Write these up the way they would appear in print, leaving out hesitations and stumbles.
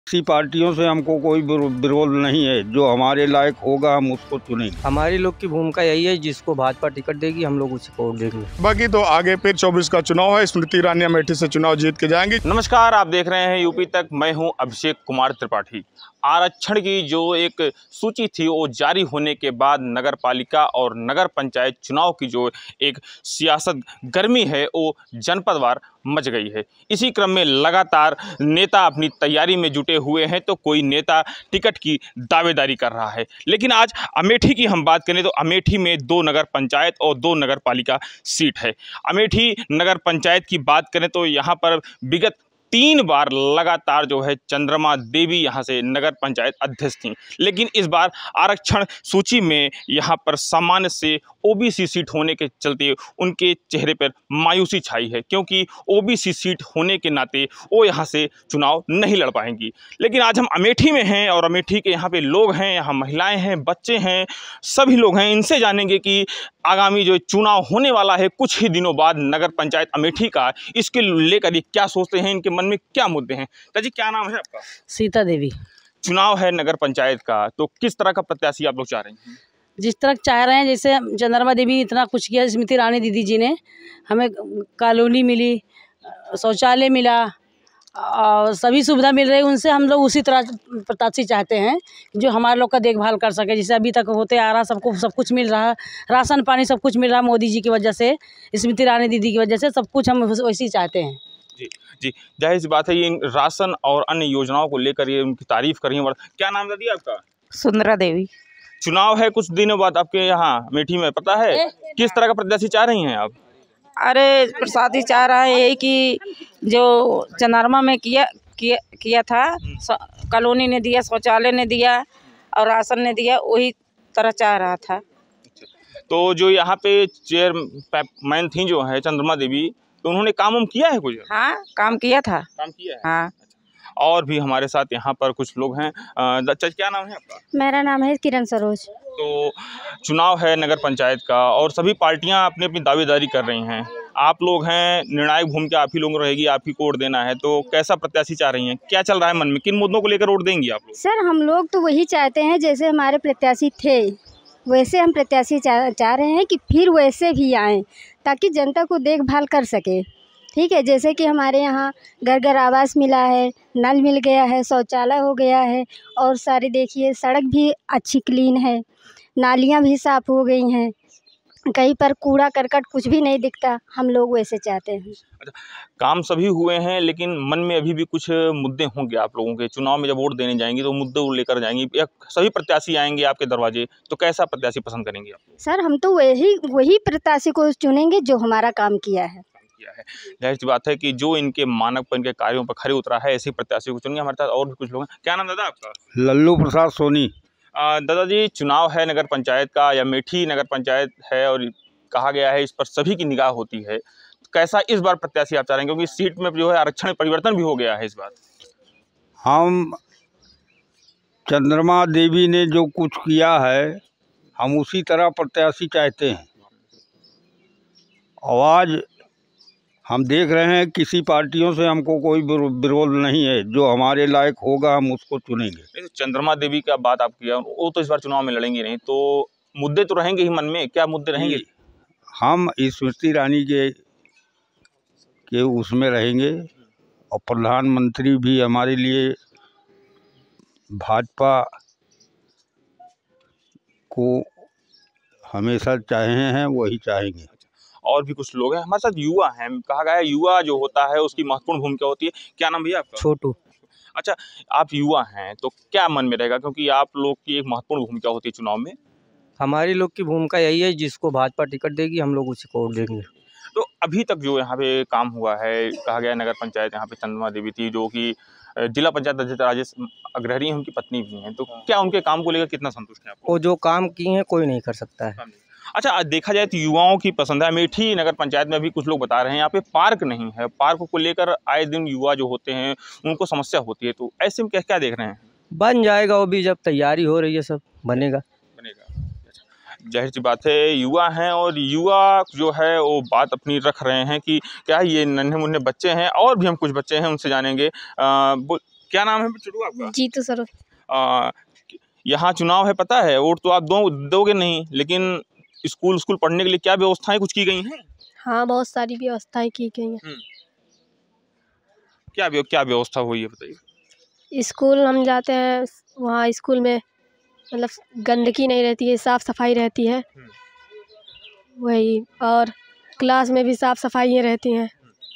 किसी पार्टियों से हमको कोई विरोध नहीं है। जो हमारे लायक होगा हम उसको चुनेंगे। हमारी लोग की भूमिका यही है, जिसको भाजपा टिकट देगी हम लोग उसी को वोट देंगे। बाकी तो आगे फिर 24 का चुनाव है। स्मृति ईरानी अमेठी से चुनाव जीत के जाएंगी। नमस्कार, आप देख रहे हैं यूपी तक। मैं हूं अभिषेक कुमार त्रिपाठी। आरक्षण की जो एक सूची थी वो जारी होने के बाद नगर पालिका और नगर पंचायत चुनाव की जो एक सियासत गर्मी है वो जनपदवार मच गई है। इसी क्रम में लगातार नेता अपनी तैयारी में जुटे हुए हैं, तो कोई नेता टिकट की दावेदारी कर रहा है। लेकिन आज अमेठी की हम बात करें तो अमेठी में 2 नगर पंचायत और 2 नगर पालिका सीट है। अमेठी नगर पंचायत की बात करें तो यहाँ पर विगत 3 बार लगातार जो है चंद्रमा देवी यहाँ से नगर पंचायत अध्यक्ष थीं, लेकिन इस बार आरक्षण सूची में यहाँ पर सामान्य से ओबीसी सीट होने के चलते उनके चेहरे पर मायूसी छाई है, क्योंकि ओबीसी सीट होने के नाते वो यहाँ से चुनाव नहीं लड़ पाएंगी। लेकिन आज हम अमेठी में हैं और अमेठी के यहाँ पे लोग हैं, यहाँ महिलाएं हैं, बच्चे हैं, सभी लोग हैं। इनसे जानेंगे कि आगामी जो चुनाव होने वाला है कुछ ही दिनों बाद नगर पंचायत अमेठी का, इसके लेकर ये क्या सोचते हैं, इनके मन में क्या मुद्दे हैं। ताजी, क्या नाम है आपका? सीता देवी। चुनाव है नगर पंचायत का, तो किस तरह का प्रत्याशी आप लोग चाह रहे हैं? जिस तरह चाह रहे हैं, जैसे चंद्रमा देवी इतना कुछ किया, स्मृति ईरानी दीदी जी ने हमें कॉलोनी मिली, शौचालय मिला और सभी सुविधा मिल रही है, उनसे हम लोग उसी तरह प्रत्याशी चाहते हैं जो हमारे लोग का देखभाल कर सके। जैसे अभी तक होते आ रहा, सबको सब कुछ मिल रहा, राशन पानी सब कुछ मिल रहा मोदी जी की वजह से, स्मृति ईरानी दीदी की वजह से सब कुछ हम वैसे ही चाहते हैं। जी जी, जाहिर सी बात है, ये राशन और अन्य योजनाओं को लेकर ये उनकी तारीफ कर रही हैं। क्या नाम दादी आपका? सुंदरा देवी। चुनाव है कुछ दिनों बाद आपके यहाँ अमेठी में, पता है किस तरह का प्रत्याशी चाह रही हैं आप? अरे प्रसादी चाह रहा है यही कि जो चंद्रमा में किया था, कॉलोनी ने दिया, शौचालय ने दिया और राशन ने दिया, वही तरह चाह रहा था। तो जो यहाँ पे चेयरमैन थी जो है चंद्रमा देवी, तो उन्होंने काम किया है कुछ? हाँ, काम किया था। काम किया है। हाँ। और भी हमारे साथ यहाँ पर कुछ लोग हैं। क्या नाम है आपका? मेरा नाम है किरण सरोज। तो चुनाव है नगर पंचायत का और सभी पार्टियां अपनी अपनी दावेदारी कर रही हैं। आप लोग हैं, निर्णायक भूमिका आप ही लोगों रहेगी, आप ही को वोट देना है, तो कैसा प्रत्याशी चाह रही हैं? क्या चल रहा है मन में, किन मुद्दों को लेकर वोट देंगी आप लोग? सर, हम लोग तो वही चाहते हैं जैसे हमारे प्रत्याशी थे वैसे हम प्रत्याशी चाह रहे हैं कि फिर वैसे भी आएँ ताकि जनता को देखभाल कर सके। ठीक है, जैसे कि हमारे यहाँ घर घर आवास मिला है, नल मिल गया है, शौचालय हो गया है और सारी देखिए सड़क भी अच्छी क्लीन है, नालियाँ भी साफ़ हो गई हैं, कहीं पर कूड़ा करकट कुछ भी नहीं दिखता। हम लोग वैसे चाहते हैं। अच्छा, काम सभी हुए हैं, लेकिन मन में अभी भी कुछ मुद्दे होंगे आप लोगों के। चुनाव में जब वोट देने जाएंगी तो मुद्दे लेकर जाएंगी, या सभी प्रत्याशी आएंगे आपके दरवाजे, तो कैसा प्रत्याशी पसंद करेंगे आप? सर, हम तो वही प्रत्याशी को चुनेंगे जो हमारा काम किया है। जाहिर सी बात है कि जो इनके मानक पर, इनके कार्यों पर खरे उतरा है, ऐसे प्रत्याशी को चुनेंगे। हमारे साथ और भी कुछ लोग हैं। क्या नाम दादा आपका? लल्लू प्रसाद सोनी। दादाजी, चुनाव है नगर पंचायत का, या अमेठी नगर पंचायत है और कहा गया है इस पर सभी की निगाह होती है, कैसा इस बार प्रत्याशी आप चाह रहे हैं, क्योंकि सीट में जो है आरक्षण में परिवर्तन भी हो गया है इस बार? हम चंद्रमा देवी ने जो कुछ किया है हम उसी तरह प्रत्याशी चाहते हैं। आवाज़ हम देख रहे हैं, किसी पार्टियों से हमको कोई विरोध नहीं है। जो हमारे लायक होगा हम उसको चुनेंगे। चंद्रमा देवी का बात आप किया, वो तो इस बार चुनाव में लड़ेंगी नहीं, तो मुद्दे तो रहेंगे ही मन में। क्या मुद्दे रहेंगे? हम स्मृति ईरानी के उसमें रहेंगे और प्रधानमंत्री भी हमारे लिए भाजपा को हमेशा चाहे हैं, वही चाहेंगे। और भी कुछ लोग हैं हमारे साथ, युवा हैं। कहा गया है युवा जो होता है उसकी महत्वपूर्ण भूमिका होती है। क्या नाम भैया आपका? छोटू। अच्छा, आप युवा हैं तो क्या मन में रहेगा, क्योंकि आप लोग की एक महत्वपूर्ण भूमिका होती है चुनाव में? हमारी लोग की भूमिका यही है, जिसको भाजपा टिकट देगी हम लोग उसी को वोट देंगे। तो अभी तक जो यहाँ पे काम हुआ है, कहा गया नगर पंचायत यहाँ पे चंद्रमा देवी थी जो कि जिला पंचायत अध्यक्ष राजेश अग्रहरी हैं, उनकी पत्नी भी हैं, तो क्या उनके काम को लेकर कितना संतुष्ट हैं आप? वो जो काम किए हैं कोई नहीं कर सकता है। अच्छा, देखा जाए तो युवाओं की पसंद है। अमेठी नगर पंचायत में भी कुछ लोग बता रहे हैं यहाँ पे पार्क नहीं है, पार्क को लेकर आए दिन युवा जो होते हैं उनको समस्या होती है, तो ऐसे में क्या क्या देख रहे हैं? बन जाएगा, वो भी जब तैयारी हो रही है, सब बनेगा। जाहिर सी बात है, युवा हैं और युवा जो है वो बात अपनी रख रहे हैं कि क्या ये नन्हे मुन्ने बच्चे हैं, और भी हम कुछ बच्चे हैं उनसे जानेंगे। क्या नाम है छोटू आपका? जीतू सर। यहाँ चुनाव है, पता है, वोट तो आप दोगे नहीं, लेकिन स्कूल पढ़ने के लिए क्या व्यवस्थाएं कुछ की गई हैं? हाँ, बहुत सारी व्यवस्थाएं की गई हैं। क्या व्यवस्था हुई है बताइए। स्कूल हम जाते हैं, वहाँ स्कूल में मतलब गंदगी नहीं रहती है, साफ़ सफाई रहती है वही, और क्लास में भी साफ़ सफाइयाँ रहती हैं।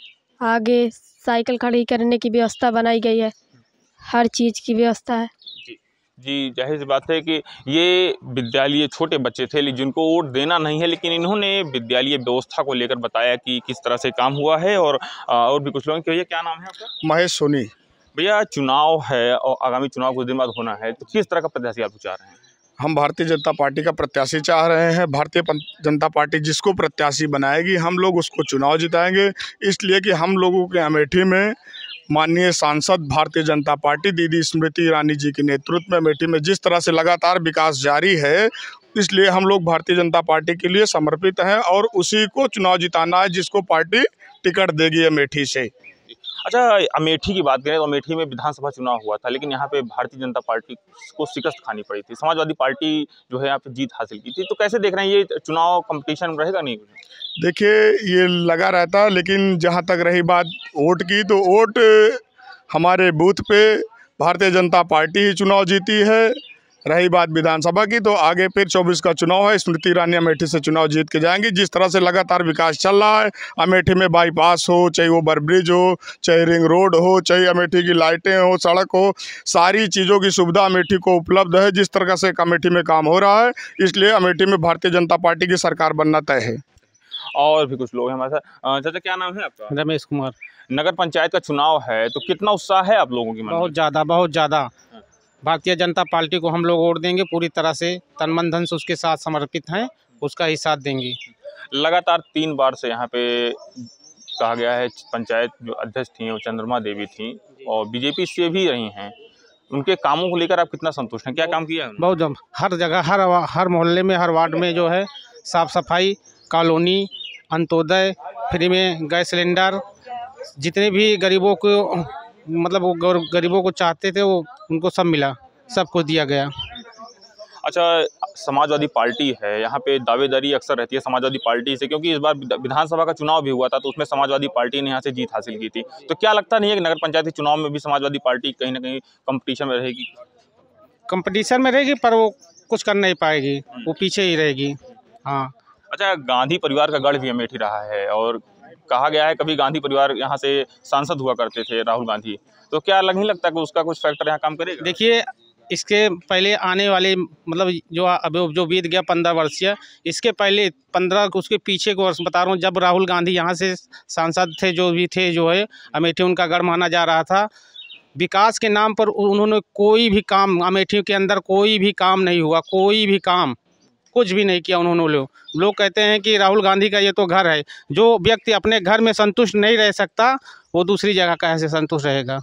आगे साइकिल खड़ी करने की व्यवस्था बनाई गई है, हर चीज़ की व्यवस्था है। जी, जाहिर सी बात है कि ये विद्यालय छोटे बच्चे थे जिनको वोट देना नहीं है, लेकिन इन्होंने विद्यालय व्यवस्था को लेकर बताया कि किस तरह से काम हुआ है। और भी कुछ लोग। भैया क्या नाम है आपका? महेश सोनी। भैया चुनाव है और आगामी चुनाव कुछ दिन बाद होना है, तो किस तरह का प्रत्याशी आप चाह रहे हैं? हम भारतीय जनता पार्टी का प्रत्याशी चाह रहे हैं। भारतीय जनता पार्टी जिसको प्रत्याशी बनाएगी हम लोग उसको चुनाव जिताएंगे, इसलिए कि हम लोगों के अमेठी में माननीय सांसद भारतीय जनता पार्टी दीदी स्मृति ईरानी जी के नेतृत्व में अमेठी में जिस तरह से लगातार विकास जारी है, इसलिए हम लोग भारतीय जनता पार्टी के लिए समर्पित हैं और उसी को चुनाव जिताना है जिसको पार्टी टिकट देगी अमेठी से। अच्छा, अमेठी की बात करें तो अमेठी में विधानसभा चुनाव हुआ था, लेकिन यहाँ पे भारतीय जनता पार्टी को शिकस्त खानी पड़ी थी। समाजवादी पार्टी जो है यहाँ पे जीत हासिल की थी, तो कैसे देख रहे हैं, ये चुनाव कंपटीशन रहेगा नहीं? देखिए, ये लगा रहता, लेकिन जहाँ तक रही बात वोट की, तो वोट हमारे बूथ पे भारतीय जनता पार्टी ही चुनाव जीती है। रही बात विधानसभा की, तो आगे फिर 24 का चुनाव है, स्मृति ईरानी अमेठी से चुनाव जीत के जाएंगी। जिस तरह से लगातार विकास चल रहा है, अमेठी में बाईपास हो, चाहे ओवरब्रिज हो, चाहे रिंग रोड हो, चाहे अमेठी की लाइटें हो, सड़क हो, सारी चीज़ों की सुविधा अमेठी को उपलब्ध है। जिस तरह से अमेठी में काम हो रहा है, इसलिए अमेठी में भारतीय जनता पार्टी की सरकार बनना तय है। और भी कुछ लोग हैं हमारे साथ। चाचा क्या नाम है आपका? रमेश कुमार। नगर पंचायत का चुनाव है, तो कितना उत्साह है आप लोगों की मन में? बहुत ज़्यादा। भारतीय जनता पार्टी को हम लोग वोट देंगे, पूरी तरह से तन मन धन से उसके साथ समर्पित हैं, उसका ही साथ देंगे। लगातार 3 बार से यहाँ पे कहा गया है, पंचायत जो अध्यक्ष थी वो चंद्रमा देवी थी और बीजेपी से भी रही हैं। उनके कामों को लेकर आप कितना संतुष्ट हैं? क्या काम किया है? बहुत हर जगह, हर मोहल्ले में, हर वार्ड में जो है साफ़ सफाई, कॉलोनी, अंत्योदय, फ्री में गैस सिलेंडर, जितने भी गरीबों को मतलब वो गरीबों को चाहते थे वो उनको सब मिला, सब कुछ दिया गया। अच्छा, समाजवादी पार्टी है, यहाँ पे दावेदारी अक्सर रहती है समाजवादी पार्टी से, क्योंकि इस बार विधानसभा का चुनाव भी हुआ था तो उसमें समाजवादी पार्टी ने यहाँ से जीत हासिल की थी। तो क्या लगता नहीं है कि नगर पंचायत के चुनाव में भी समाजवादी पार्टी कहीं ना कहीं कंपटीशन में रहेगी? कंपटीशन में रहेगी, पर वो कुछ कर नहीं पाएगी, वो पीछे ही रहेगी। हाँ। अच्छा, गांधी परिवार का गढ़ भी अमेठी रहा है और कहा गया है कभी गांधी परिवार यहाँ से सांसद हुआ करते थे, राहुल गांधी, तो क्या नहीं लगता कि उसका कुछ फैक्टर यहाँ काम करेगा? देखिए, इसके पहले आने वाले मतलब जो बीत गया 15 वर्षीय, इसके पहले 15 उसके पीछे को वर्ष बता रहा हूँ, जब राहुल गांधी यहाँ से सांसद थे, जो भी थे, जो है अमेठी उनका गढ़ माना जा रहा था। विकास के नाम पर उन्होंने कोई भी काम, अमेठी के अंदर कोई भी काम नहीं हुआ, कोई भी काम कुछ भी नहीं किया उन्होंने। लोग कहते हैं कि राहुल गांधी का ये तो घर है, जो व्यक्ति अपने घर में संतुष्ट नहीं रह सकता वो दूसरी जगह कैसे संतुष्ट रहेगा?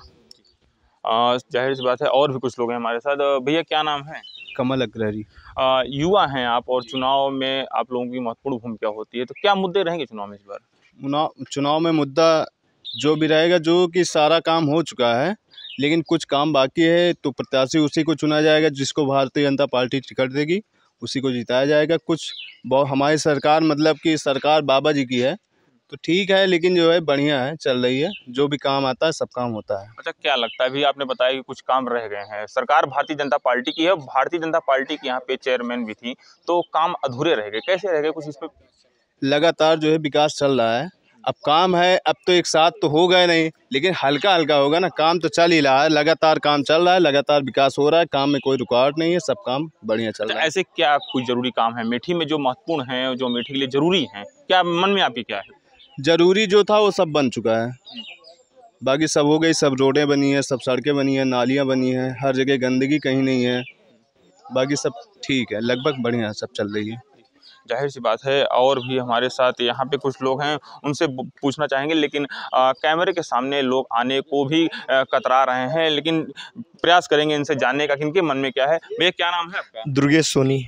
जाहिर सी बात है। और भी कुछ लोग हैं हमारे साथ। भैया क्या नाम है? कमल अग्रहरी। युवा हैं आप और चुनाव में आप लोगों की महत्वपूर्ण भूमिका होती है, तो क्या मुद्दे रहेंगे चुनाव में इस बार? चुनाव में मुद्दा जो भी रहेगा, जो कि सारा काम हो चुका है लेकिन कुछ काम बाकी है, तो प्रत्याशी उसी को चुना जाएगा जिसको भारतीय जनता पार्टी टिकट देगी, उसी को जिताया जाएगा। कुछ हमारी सरकार मतलब कि सरकार बाबा जी की है तो ठीक है, लेकिन जो है बढ़िया है, चल रही है, जो भी काम आता है सब काम होता है। अच्छा, क्या लगता है भी आपने बताया कि कुछ काम रह गए हैं, सरकार भारतीय जनता पार्टी की है, भारतीय जनता पार्टी की यहाँ पे चेयरमैन भी थी, तो काम अधूरे रह गए, कैसे रह गए कुछ इस पे? लगातार जो है विकास चल रहा है, अब काम है, अब तो एक साथ तो हो गए नहीं, लेकिन हल्का हल्का होगा ना, काम तो चल ही रहा है, लगातार काम चल रहा है, लगातार विकास हो रहा है, काम में कोई रुकावट नहीं है, सब काम बढ़िया चल रहा है। ऐसे क्या कुछ जरूरी काम है अमेठी में जो महत्वपूर्ण है, जो अमेठी के लिए जरूरी है, क्या मन में आपकी क्या है? जरूरी जो था वो सब बन चुका है, बाकी सब हो गई, सब रोडें बनी है, सब सड़कें बनी है, नालियाँ बनी है, हर जगह गंदगी कहीं नहीं है, बाकी सब ठीक है, लगभग बढ़िया सब चल रही है। जाहिर सी बात है। और भी हमारे साथ यहाँ पे कुछ लोग हैं, उनसे पूछना चाहेंगे, लेकिन कैमरे के सामने लोग आने को भी कतरा रहे हैं, लेकिन प्रयास करेंगे इनसे जानने का कि इनके मन में क्या है। भैया क्या नाम है आपका? दुर्गेश सोनी।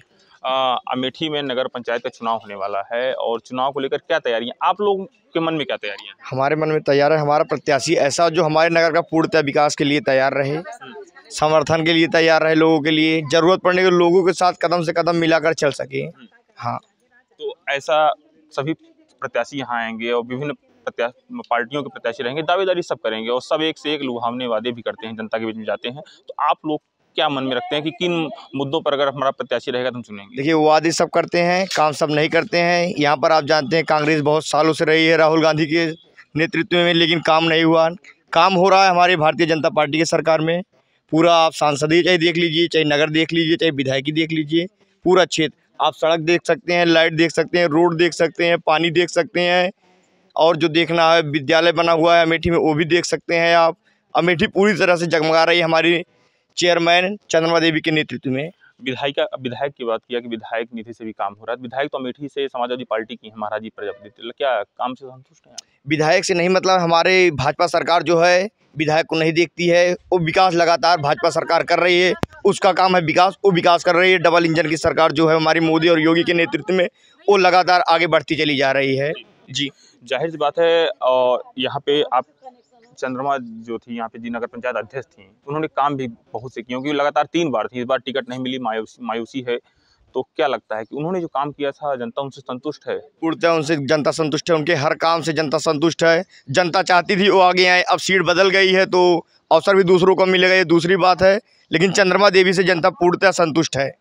अमेठी में नगर पंचायत का चुनाव होने वाला है और चुनाव को लेकर क्या तैयारियां, आप लोगों के मन में क्या तैयारियां हैं? हमारे मन में तैयार है, हमारा प्रत्याशी ऐसा जो हमारे नगर का पूर्णतः विकास के लिए तैयार रहे, समर्थन के लिए तैयार रहे, लोगों के लिए ज़रूरत पड़ने के लोगों के साथ कदम से कदम मिलाकर चल सके। हाँ, तो ऐसा सभी प्रत्याशी यहाँ आएंगे और विभिन्न पार्टियों के प्रत्याशी रहेंगे, दावेदारी सब करेंगे और सब एक से एक लुभावने वादे भी करते हैं, जनता के बीच में जाते हैं। तो आप लोग क्या मन में रखते हैं कि किन मुद्दों पर अगर हमारा प्रत्याशी रहेगा तो हम चुनेंगे? देखिए, वादे सब करते हैं, काम सब नहीं करते हैं। यहाँ पर आप जानते हैं कांग्रेस बहुत सालों से रही है राहुल गांधी के नेतृत्व में, लेकिन काम नहीं हुआ। काम हो रहा है हमारी भारतीय जनता पार्टी की सरकार में। पूरा आप सांसदीय चाहे देख लीजिए, चाहे नगर देख लीजिए, चाहे विधायकी देख लीजिए, पूरा क्षेत्र आप सड़क देख सकते हैं, लाइट देख सकते हैं, रोड देख सकते हैं, पानी देख सकते हैं, और जो देखना है विद्यालय बना हुआ है अमेठी में वो भी देख सकते हैं आप। अमेठी पूरी तरह से जगमगा रही है हमारी चेयरमैन चंद्रमा देवी के नेतृत्व में। विधायक की बात किया कि विधायक निधि से भी काम हो रहा है। विधायक तो अमेठी से समाजवादी पार्टी की है, महाराज जी प्रजापति, क्या काम से संतुष्ट हैं? विधायक से नहीं, मतलब हमारे भाजपा सरकार जो है विधायक को नहीं देखती है। वो विकास लगातार भाजपा सरकार कर रही है, उसका काम है विकास, वो विकास कर रही है। डबल इंजन की सरकार जो है हमारी मोदी और योगी के नेतृत्व में, वो लगातार आगे बढ़ती चली जा रही है। जी, जाहिर सी बात है। और यहाँ पे आप चंद्रमा जो थी यहाँ पे जी नगर पंचायत अध्यक्ष थी, उन्होंने काम भी बहुत से किए, क्योंकि लगातार 3 बार थी, इस बार टिकट नहीं मिली, मायूसी है। तो क्या लगता है कि उन्होंने जो काम किया था जनता उनसे संतुष्ट है? पूर्णतः उनसे जनता संतुष्ट है, उनके हर काम से जनता संतुष्ट है। जनता चाहती थी वो आगे आए, अब सीट बदल गई है तो अवसर भी दूसरों को मिलेगा, ये दूसरी बात है, लेकिन चंद्रमा देवी से जनता पूर्णतः संतुष्ट है।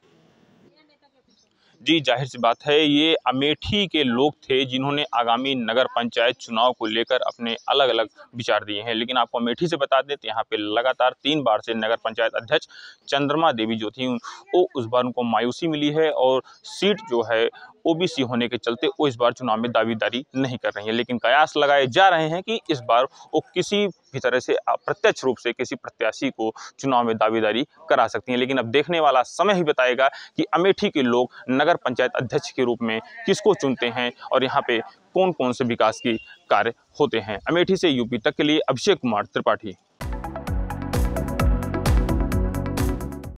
जी, जाहिर सी बात है, ये अमेठी के लोग थे जिन्होंने आगामी नगर पंचायत चुनाव को लेकर अपने अलग अलग विचार दिए हैं। लेकिन आपको अमेठी से बता दें तो यहाँ पे लगातार 3 बार से नगर पंचायत अध्यक्ष चंद्रमा देवी जो थी वो उस बार उनको मायूसी मिली है और सीट जो है ओबीसी होने के चलते वो इस बार चुनाव में दावेदारी नहीं कर रही है। लेकिन कयास लगाए जा रहे हैं कि इस बार वो किसी भी तरह से अप्रत्यक्ष रूप से किसी प्रत्याशी को चुनाव में दावेदारी करा सकती हैं। लेकिन अब देखने वाला समय ही बताएगा कि अमेठी के लोग नगर पंचायत अध्यक्ष के रूप में किसको चुनते हैं और यहाँ पे कौन कौन से विकास की कार्य होते हैं। अमेठी से यूपी तक के लिए अभिषेक कुमार त्रिपाठी।